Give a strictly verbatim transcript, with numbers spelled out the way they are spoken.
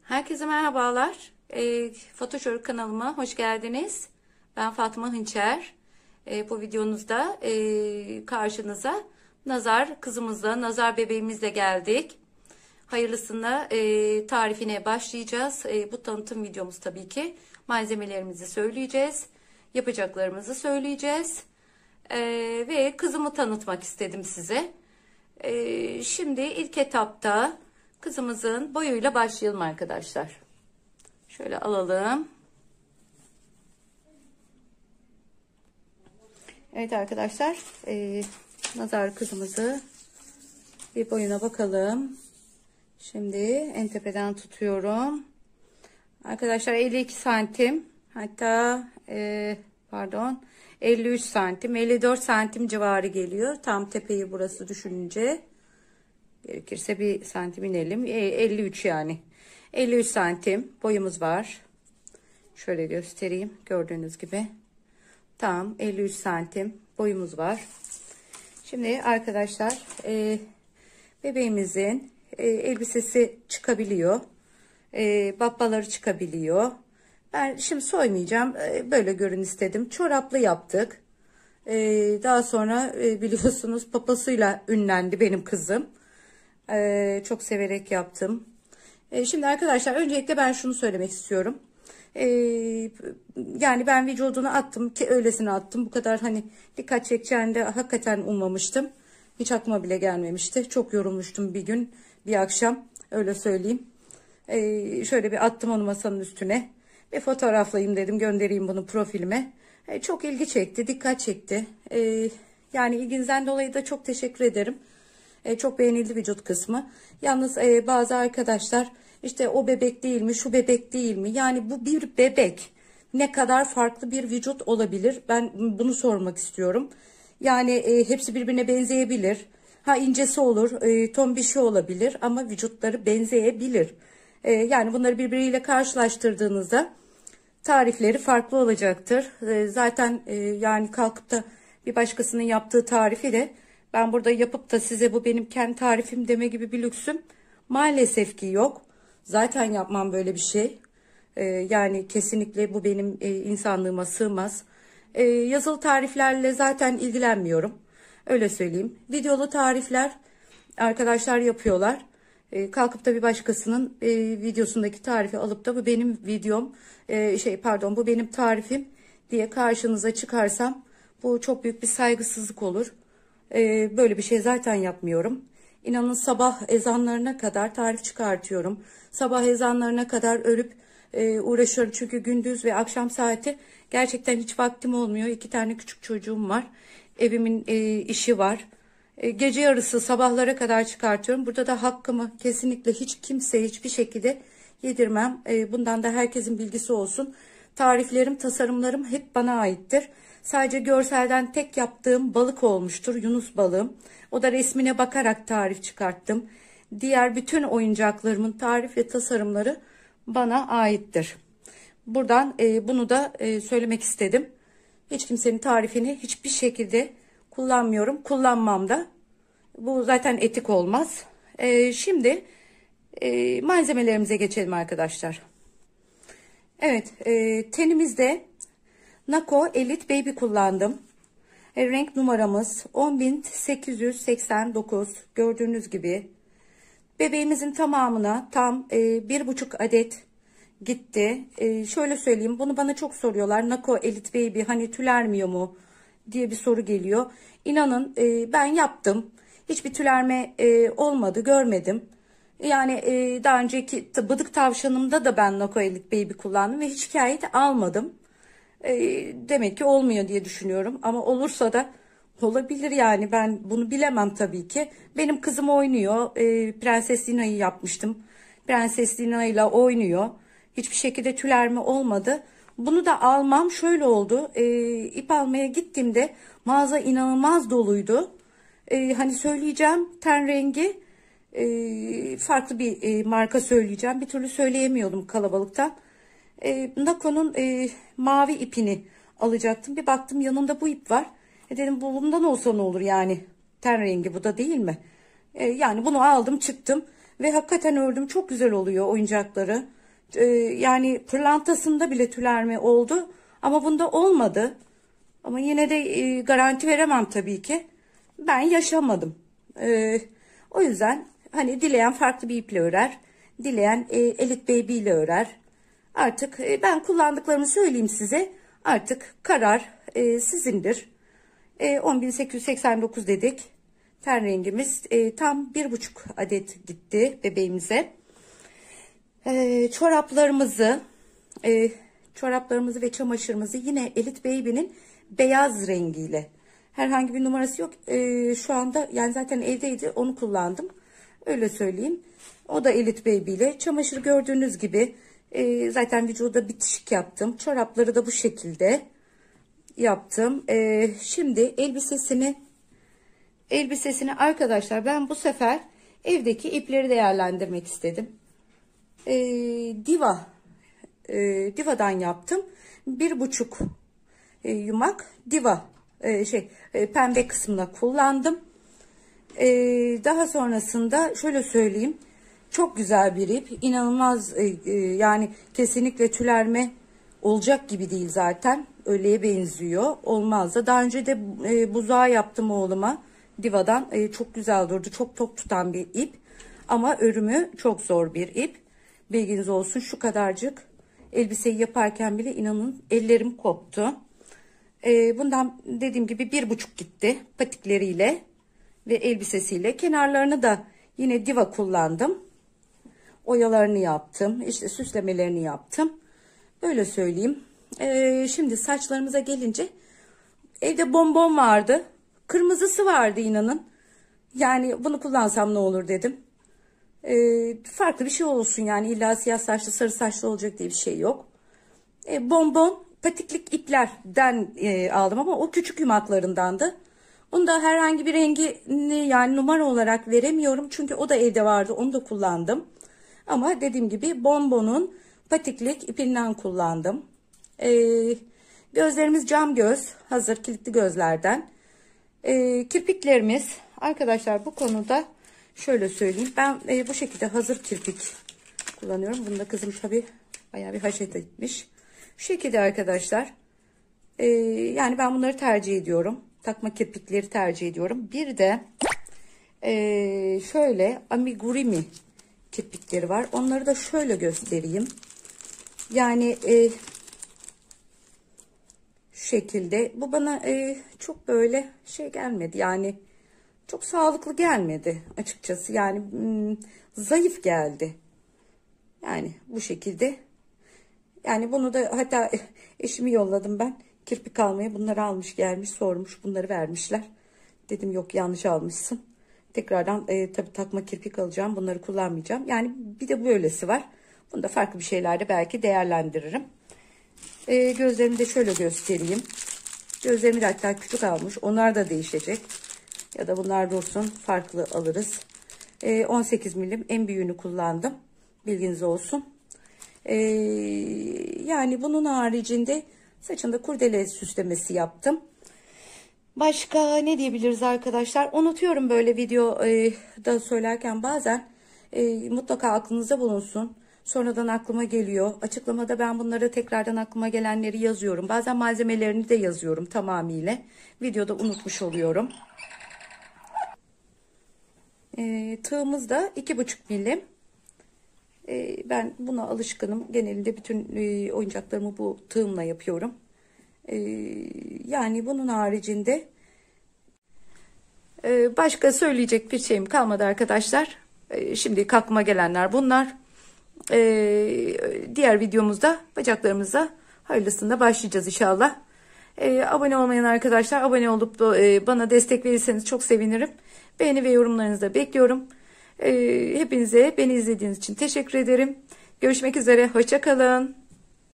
Herkese merhabalar. E, Photoshop kanalıma hoş geldiniz. Ben Fatma Hınçer. E, bu videomuzda e, karşınıza nazar kızımızla, nazar bebeğimizle geldik. Hayırlısına e, tarifine başlayacağız. E, bu tanıtım videomuz tabii ki. Malzemelerimizi söyleyeceğiz. Yapacaklarımızı söyleyeceğiz. E, ve kızımı tanıtmak istedim size. E, şimdi ilk etapta kızımızın boyuyla başlayalım arkadaşlar. Şöyle alalım. Evet arkadaşlar. E, nazar kızımızı bir boyuna bakalım. Şimdi en tepeden tutuyorum. Arkadaşlar elli iki santim. Hatta e, pardon elli üç santim. elli dört santim civarı geliyor. Tam tepeyi burası düşününce. Gerekirse bir santim inelim. elli üç yani. elli üç santim boyumuz var. Şöyle göstereyim. Gördüğünüz gibi. Tam elli üç santim boyumuz var. Şimdi arkadaşlar e, bebeğimizin e, elbisesi çıkabiliyor. E, babbaları çıkabiliyor. Ben şimdi soymayacağım. E, böyle görün istedim. Çoraplı yaptık. E, daha sonra e, biliyorsunuz papasıyla ünlendi benim kızım. Ee, çok severek yaptım. Ee, şimdi arkadaşlar öncelikle ben şunu söylemek istiyorum. Ee, yani ben vücudunu attım ki öylesine attım. Bu kadar hani dikkat çekeceğini de hakikaten ummamıştım. Hiç aklıma bile gelmemişti. Çok yorulmuştum bir gün, bir akşam. Öyle söyleyeyim. Ee, şöyle bir attım onu masanın üstüne. Bir fotoğraflayayım dedim, göndereyim bunu profilime. Ee, çok ilgi çekti, dikkat çekti. Ee, yani ilginizden dolayı da çok teşekkür ederim. E, çok beğenildi vücut kısmı. Yalnız e, bazı arkadaşlar işte o bebek değil mi, şu bebek değil mi? Yani bu bir bebek. Ne kadar farklı bir vücut olabilir? Ben bunu sormak istiyorum. Yani e, hepsi birbirine benzeyebilir. Ha incesi olur, e, tombişi olabilir ama vücutları benzeyebilir. E, yani bunları birbiriyle karşılaştırdığınızda tarifleri farklı olacaktır. E, zaten e, yani kalkıp da bir başkasının yaptığı tarifi de ben burada yapıp da size bu benim kendi tarifim deme gibi bir lüksüm maalesef ki yok. Zaten yapmam böyle bir şey. Ee, yani kesinlikle bu benim e, insanlığıma sığmaz. Ee, yazılı tariflerle zaten ilgilenmiyorum. Öyle söyleyeyim. Videolu tarifler arkadaşlar yapıyorlar. Ee, kalkıp da bir başkasının e, videosundaki tarifi alıp da bu benim videom, e, şey pardon bu benim tarifim diye karşınıza çıkarsam bu çok büyük bir saygısızlık olur. Böyle bir şey zaten yapmıyorum. İnanın sabah ezanlarına kadar tarif çıkartıyorum. Sabah ezanlarına kadar örüp e, uğraşıyorum. Çünkü gündüz ve akşam saati gerçekten hiç vaktim olmuyor. İki tane küçük çocuğum var. Evimin e, işi var. E, gece yarısı sabahlara kadar çıkartıyorum. Burada da hakkımı kesinlikle hiç kimseye hiçbir şekilde yedirmem. E, bundan da herkesin bilgisi olsun. Tariflerim, tasarımlarım hep bana aittir. Sadece görselden tek yaptığım balık olmuştur. Yunus balığım. O da resmine bakarak tarif çıkarttım. Diğer bütün oyuncaklarımın tarif ve tasarımları bana aittir. Buradan e, bunu da e, söylemek istedim. Hiç kimsenin tarifini hiçbir şekilde kullanmıyorum. Kullanmam da. Bu zaten etik olmaz. E, şimdi e, malzemelerimize geçelim arkadaşlar. Evet, e, tenimizde Nako Elite Baby kullandım. E, renk numaramız on bin sekiz yüz seksen dokuz. Gördüğünüz gibi. Bebeğimizin tamamına tam e, bir buçuk adet gitti. E, şöyle söyleyeyim. Bunu bana çok soruyorlar. Nako Elite Baby hani tülermiyor mu diye bir soru geliyor. İnanın e, ben yaptım. Hiçbir tülerme e, olmadı. Görmedim. Yani e, daha önceki bıdık tavşanımda da ben Nako Elite Baby kullandım ve hiç şikayet almadım. E, demek ki olmuyor diye düşünüyorum ama olursa da olabilir yani ben bunu bilemem tabii ki. Benim kızım oynuyor. E, Prenses Lina'yı yapmıştım. Prenses Lina ile oynuyor. Hiçbir şekilde tülerme olmadı. Bunu da almam şöyle oldu. E, ip almaya gittiğimde mağaza inanılmaz doluydu. E, hani söyleyeceğim ten rengi e, farklı bir e, marka söyleyeceğim. Bir türlü söyleyemiyordum kalabalıktan. E, Nako'nun e, mavi ipini alacaktım. Bir baktım yanında bu ip var. E dedim bundan olsa ne olur yani. Ten rengi bu da değil mi? E, yani bunu aldım çıktım. Ve hakikaten ördüm. Çok güzel oluyor oyuncakları. Ee, yani pırlantasında bile tülerme oldu. Ama bunda olmadı. Ama yine de e, garanti veremem tabii ki. Ben yaşamadım. Ee, o yüzden hani dileyen farklı bir iple örer. Dileyen e, Elite Baby ile örer. Artık e, ben kullandıklarımı söyleyeyim size. Artık karar e, sizindir. E, on bin sekiz yüz seksen dokuz dedik. Ten rengimiz e, tam bir buçuk adet gitti bebeğimize. E, çoraplarımızı, e, çoraplarımızı ve çamaşırımızı yine Elite Baby'nin beyaz rengiyle. Herhangi bir numarası yok. E, şu anda yani zaten evdeydi, onu kullandım. Öyle söyleyeyim. O da Elite Baby ile. Çamaşır gördüğünüz gibi e, zaten vücuda bitişik yaptım. Çorapları da bu şekilde yaptım. E, şimdi elbisesini elbisesini arkadaşlar ben bu sefer evdeki ipleri değerlendirmek istedim. E, Diva e, Diva'dan yaptım. Bir buçuk e, yumak Diva e, şey e, pembe kısmına kullandım. E, daha sonrasında şöyle söyleyeyim. Çok güzel bir ip. İnanılmaz e, e, yani kesinlikle tülerme olacak gibi değil zaten. Öyleye benziyor. Olmaz da. Daha önce de e, buzağı yaptım oğluma. Diva'dan. E, çok güzel durdu. Çok tok tutan bir ip. Ama örümü çok zor bir ip. Bilginiz olsun. Şu kadarcık elbiseyi yaparken bile inanın ellerim koptu. E, bundan dediğim gibi bir buçuk gitti. Patikleriyle ve elbisesiyle. Kenarlarını da yine Diva kullandım. Oyalarını yaptım. İşte süslemelerini yaptım. Böyle söyleyeyim. Ee, şimdi saçlarımıza gelince evde bonbon vardı. Kırmızısı vardı inanın. Yani bunu kullansam ne olur dedim. Ee, farklı bir şey olsun yani illa siyah saçlı sarı saçlı olacak diye bir şey yok. Ee, bonbon patiklik iplerden e, aldım ama o küçük yumaklarındandı. Onu da herhangi bir rengini yani numara olarak veremiyorum. Çünkü o da evde vardı. Onu da kullandım. Ama dediğim gibi bonbonun patiklik ipinden kullandım. Ee, gözlerimiz cam göz. Hazır kilitli gözlerden. Ee, kirpiklerimiz arkadaşlar bu konuda şöyle söyleyeyim. Ben e, bu şekilde hazır kirpik kullanıyorum. Bunu da kızım tabii bayağı bir haşet etmiş. Şu şekilde arkadaşlar. Ee, yani ben bunları tercih ediyorum. Takma kirpikleri tercih ediyorum. Bir de e, şöyle amigurumi kirpikleri var. Onları da şöyle göstereyim. Yani e, şu şekilde. Bu bana e, çok böyle şey gelmedi. Yani çok sağlıklı gelmedi açıkçası. Yani hmm, zayıf geldi. Yani bu şekilde. Yani bunu da hatta eşimi yolladım ben. Kirpik almaya bunları almış gelmiş sormuş. Bunları vermişler. Dedim yok yanlış almışsın. Tekrardan e, tabii takma kirpik alacağım. Bunları kullanmayacağım. Yani bir de böylesi var. Bunu da farklı bir şeylerde belki değerlendiririm. E, gözlerimi de şöyle göstereyim. Gözlerimi de hatta küçük almış. Onlar da değişecek. Ya da bunlar dursun. Farklı alırız. E, on sekiz milim en büyüğünü kullandım. Bilginiz olsun. E, yani bunun haricinde saçında kurdele süslemesi yaptım. Başka ne diyebiliriz arkadaşlar? Unutuyorum böyle videoda söylerken bazen. E, mutlaka aklınızda bulunsun. Sonradan aklıma geliyor. Açıklamada ben bunları tekrardan aklıma gelenleri yazıyorum. Bazen malzemelerini de yazıyorum tamamıyla. Videoda unutmuş oluyorum. E, tığımız da iki buçuk milim. E, ben buna alışkınım. Genelinde bütün e, oyuncaklarımı bu tığımla yapıyorum. E, yani bunun haricinde e, başka söyleyecek bir şeyim kalmadı arkadaşlar. E, şimdi aklıma gelenler bunlar. E, diğer videomuzda bacaklarımıza hayırlısında başlayacağız inşallah. E, abone olmayan arkadaşlar abone olup da e, bana destek verirseniz çok sevinirim. Beğeni ve yorumlarınızı da bekliyorum. E, hepinize beni izlediğiniz için teşekkür ederim. Görüşmek üzere. Hoşça kalın.